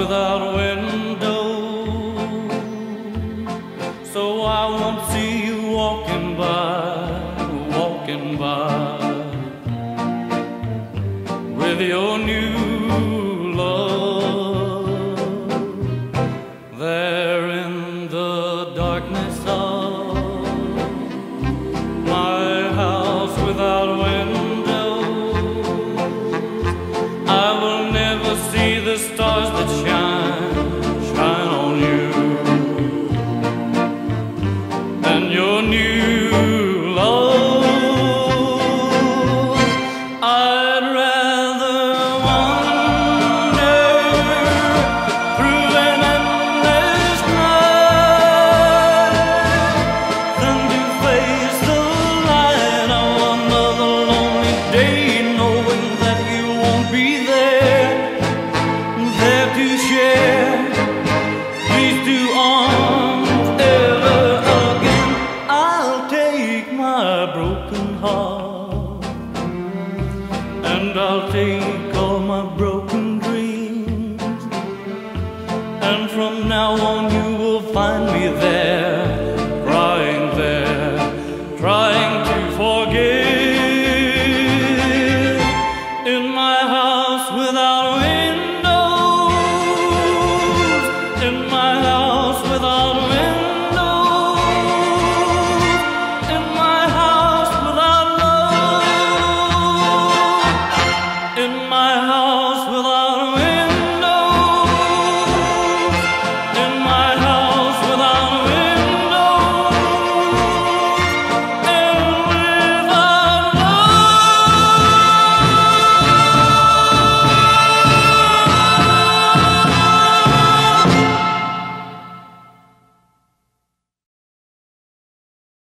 without windows, so I won't see you walking by with your new love. There in the darkness of my house without windows, I will never see the stars that shine on you and your new love. I'd rather wander through an endless night than to face the light of another lonely day, knowing that you won't be there to share these two arms ever again. I'll take my broken heart and I'll take all my broken dreams, and from now on you will find me there